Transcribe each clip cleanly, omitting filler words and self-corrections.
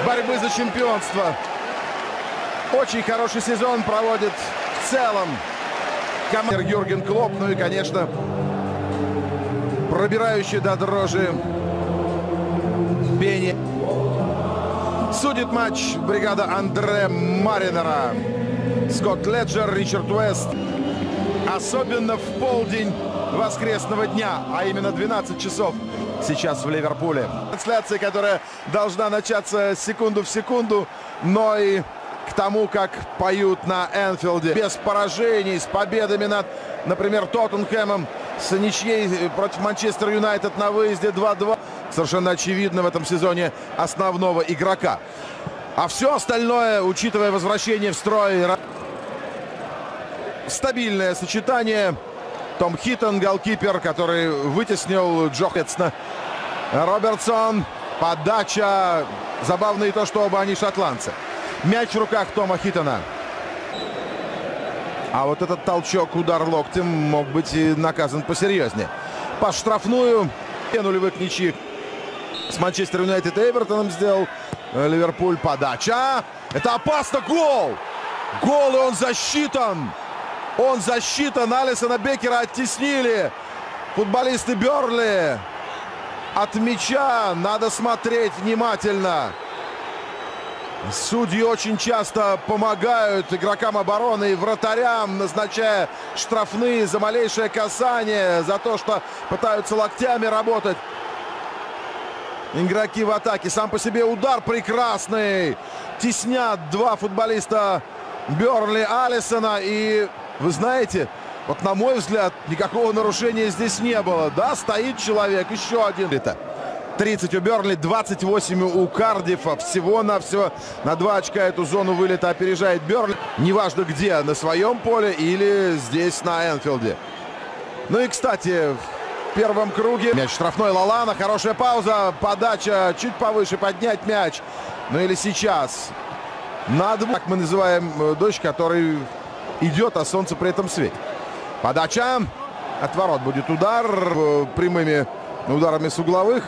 борьбы за чемпионство. Очень хороший сезон проводит в целом команда Юрген Клопп. Ну и, конечно, пробирающий до дрожи пение. Судит матч бригада Андре Маринера. Скотт Леджер, Ричард Уэст. Особенно в полдень воскресного дня, а именно 12 часов сейчас в Ливерпуле. Трансляция, которая должна начаться секунду в секунду, но и к тому, как поют на Энфилде. Без поражений, с победами над, например, Тоттенхэмом, с ничьей против Манчестер Юнайтед на выезде 2-2. Совершенно очевидно в этом сезоне основного игрока. А все остальное, учитывая возвращение в строй, стабильное сочетание. Том Хиттон, голкипер, который вытеснил Джохетсна. Робертсон, подача. Забавно и то, что оба они шотландцы. Мяч в руках Тома Хиттона. А вот этот толчок, удар локтем мог быть и наказан посерьезнее. По штрафную. Нулевых ничьих с Манчестер Юнайтед и Эвертоном сделал Ливерпуль. Подача. Это опасно. Гол! Гол, и он засчитан. Он засчитан. Алисона Беккера оттеснили футболисты Бернли от мяча. Надо смотреть внимательно. Судьи очень часто помогают игрокам обороны и вратарям, назначая штрафные за малейшее касание, за то, что пытаются локтями работать игроки в атаке. Сам по себе удар прекрасный. Теснят два футболиста Бернли Алисона. И вы знаете, вот на мой взгляд, никакого нарушения здесь не было. Да, стоит человек, еще один. 30 у Бернли, 28 у Кардифа. Всего-навсего на 2 очка эту зону вылета опережает Бернли. Неважно где, на своем поле или здесь на Энфилде. Ну и, кстати, в первом круге мяч штрафной Лалана. Хорошая пауза, подача чуть повыше, поднять мяч. Ну или сейчас. Надо, как мы называем дождь, который идет, а солнце при этом светит. Подача. От ворот будет удар прямыми ударами с угловых.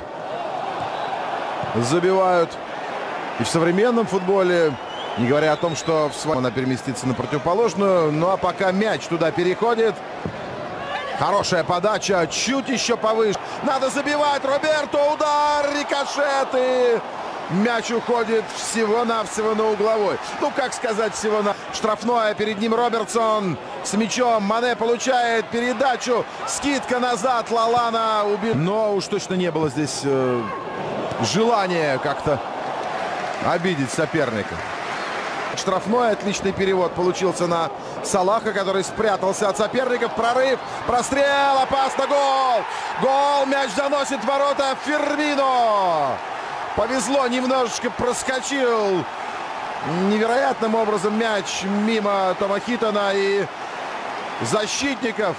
Забивают и в современном футболе, не говоря о том, что в своем она переместится на противоположную. Ну а пока мяч туда переходит. Хорошая подача, чуть еще повыше. Надо забивать. Роберто, удар, рикошет, и мяч уходит всего-навсего на угловой. Ну, как сказать, всего на штрафное. Перед ним Робертсон с мячом. Мане получает передачу. Скидка назад. Лалана убит. Но уж точно не было здесь желание как-то обидеть соперника. Штрафной, отличный перевод получился на Салаха, который спрятался от соперников. Прорыв, прострел, опасно, гол! Гол, мяч заносит в ворота Фермино. Повезло, немножечко проскочил невероятным образом мяч мимо Тома Хиттона и защитников.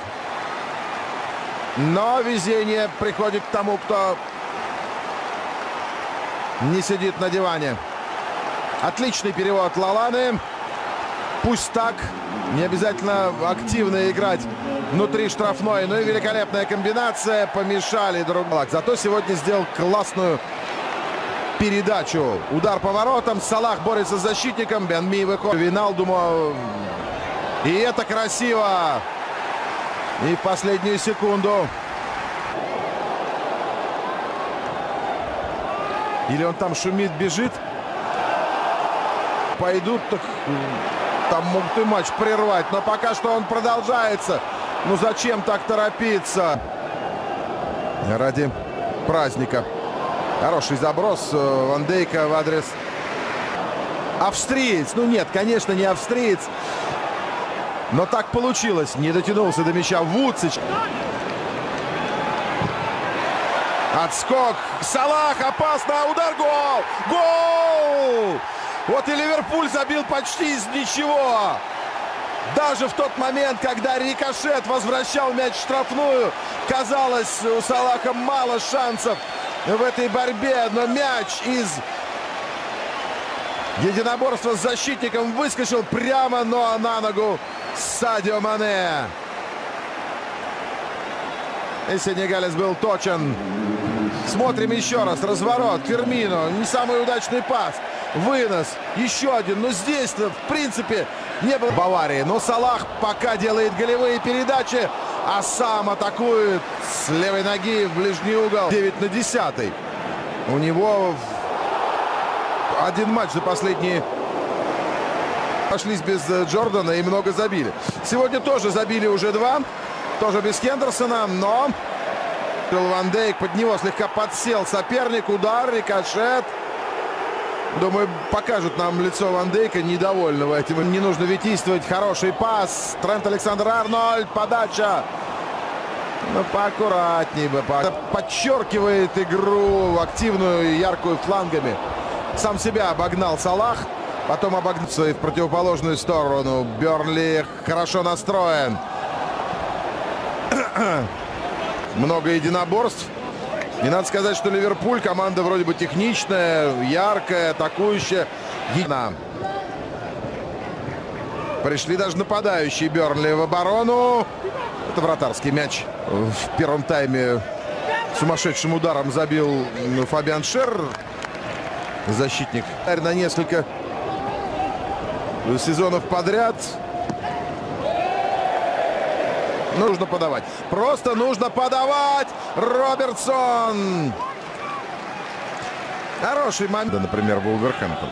Но везение приходит к тому, кто не сидит на диване. Отличный перевод Лаланы. Пусть так. Не обязательно активно играть внутри штрафной. Ну и великолепная комбинация. Помешали друг другу. Зато сегодня сделал классную передачу. Удар по воротам. Салах борется с защитником. Бен Ми выходит. Виналдуму. И это красиво. И в последнюю секунду. Или он там шумит, бежит. Пойдут, так там могут и матч прервать. Но пока что он продолжается. Ну зачем так торопиться? Ради праздника. Хороший заброс Ван Дейка в адрес австриец. Ну нет, конечно, не австриец. Но так получилось. Не дотянулся до мяча Вуцич. Отскок. Салах. Опасно. Удар. Гол. Гол. Вот и Ливерпуль забил почти из ничего. Даже в тот момент, когда рикошет возвращал мяч в штрафную, казалось, у Салаха мало шансов в этой борьбе. Но мяч из единоборства с защитником выскочил прямо, но на ногу Садио Мане. И сенегалец был точен. Смотрим еще раз. Разворот. Фермино. Не самый удачный пас. Вынос. Еще один. Но здесь-то, в принципе, не было Баварии. Но Салах пока делает голевые передачи, а сам атакует с левой ноги в ближний угол. 9/10. У него один матч за последние... Пошлись без Джордана и много забили. Сегодня тоже забили уже 2. Тоже без Хендерсона, но... Ван Дейк под него слегка подсел соперник. Удар, рикошет. Думаю, покажут нам лицо Ван Дейка недовольного этим. Не нужно витийствовать. Хороший пас. Трент Александр-Арнольд. Подача. Ну, поаккуратней бы. Подчеркивает игру активную и яркую флангами. Сам себя обогнал Салах. Потом обогнуться и в противоположную сторону. Бернли хорошо настроен. Много единоборств. Не надо сказать, что Ливерпуль команда вроде бы техничная, яркая, атакующая. Пришли даже нападающие Бернли в оборону. Это вратарский мяч. В первом тайме сумасшедшим ударом забил Фабиан Шер. Защитник. На несколько сезонов подряд. Нужно подавать. Просто нужно подавать. Робертсон. Хороший момент. Например, Вулверхэмптон.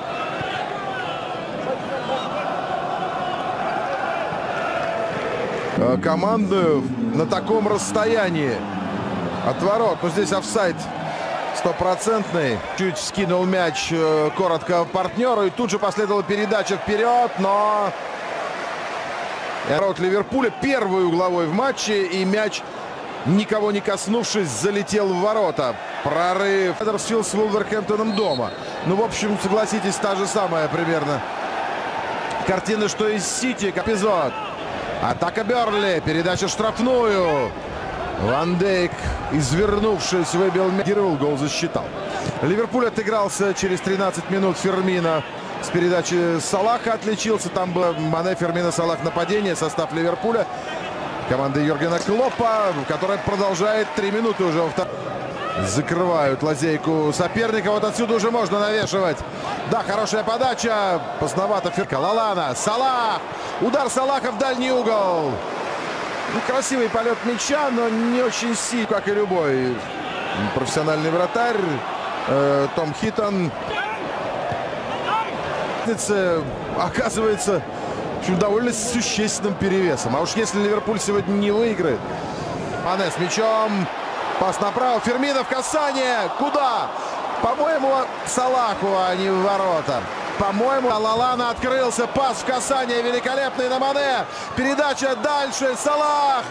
Команды на таком расстоянии от ворот. Но здесь офсайд стопроцентный. Чуть скинул мяч коротко партнеру. И тут же последовала передача вперед. Но... Ворот Ливерпуля первый угловой в матче. И мяч, никого не коснувшись, залетел в ворота. Прорыв. Хаддерсфилд с Вулверхэмптоном дома. Ну, в общем, согласитесь, та же самая примерно картина, что и с Сити. Эпизод. Атака Бернли. Передача в штрафную. Ван Дейк, извернувшись, выбил мяч. Гол засчитал. Ливерпуль отыгрался через 13 минут. Фермино с передачи Салаха отличился. Там был Мане, Фермино, Салах, нападение. Состав Ливерпуля. Команда Юргена Клоппа, которая продолжает 3 минуты уже. Закрывают лазейку соперника. Вот отсюда уже можно навешивать. Да, хорошая подача. Поздновато Ферка. Лалана. Салах. Удар Салаха в дальний угол. Ну, красивый полет мяча, но не очень сильный, как и любой профессиональный вратарь. Том Хиттон. Оказывается, довольно существенным перевесом. А уж если Ливерпуль сегодня не выиграет. Мане с мячом. Пас направо. Фермино в касание. Куда? По-моему, Салаху, а не в ворота. По-моему, Лалана открылся. Пас в касание великолепный на Мане. Передача дальше. Салах.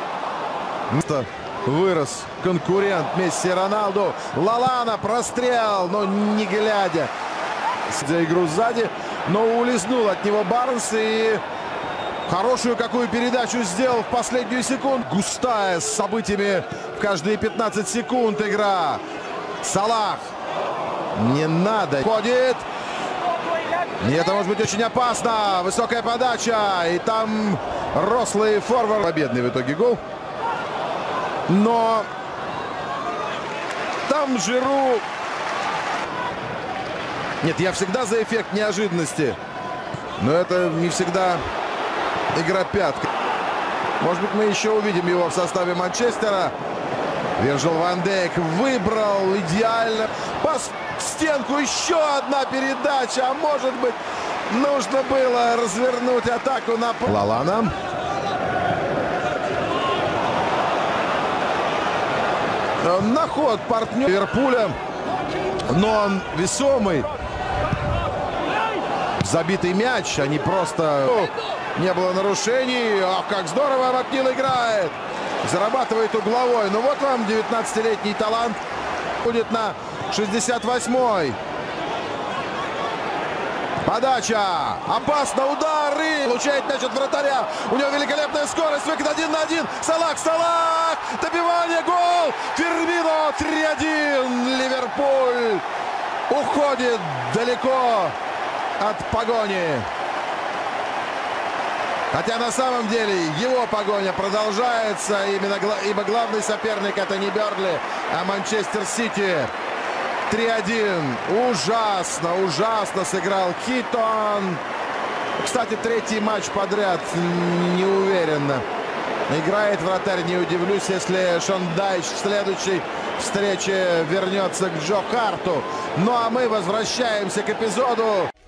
Вырос конкурент Месси и Роналду. Лалана прострел, но не глядя. За игру сзади. Но улизнул от него Барнс. И хорошую какую передачу сделал в последнюю секунду. Густая, с событиями в каждые 15 секунд игра. Салах. Не надо. Ходит. И это может быть очень опасно. Высокая подача. И там рослый форвард. Победный в итоге гол. Но там Жиру... Нет, я всегда за эффект неожиданности. Но это не всегда игра пятка. Может быть, мы еще увидим его в составе Манчестера. Вирджил ван Дейк выбрал идеально. Пас в стенку. Еще одна передача. А может быть, нужно было развернуть атаку на... Лалана. На ход партнер Ливерпуля. Но он весомый. Забитый мяч, а не просто... Не было нарушений. Ах, как здорово Макнил играет. Зарабатывает угловой. Ну вот вам 19-летний талант. Будет на 68-й. Подача. Опасно. Удар. И получает мяч от вратаря. У него великолепная скорость. Выход 1 на 1. Салах. Салах. Добивание. Гол. Фермино. 3-1. Ливерпуль уходит далеко от погони. Хотя на самом деле его погоня продолжается. Ибо главный соперник это не Бернли, а Манчестер Сити. 3-1. Ужасно, ужасно сыграл Хитон. Кстати, третий матч подряд неуверенно играет вратарь. Не удивлюсь, если Шон Дайч в следующей встрече вернется к Джо Харту. Ну а мы возвращаемся к эпизоду.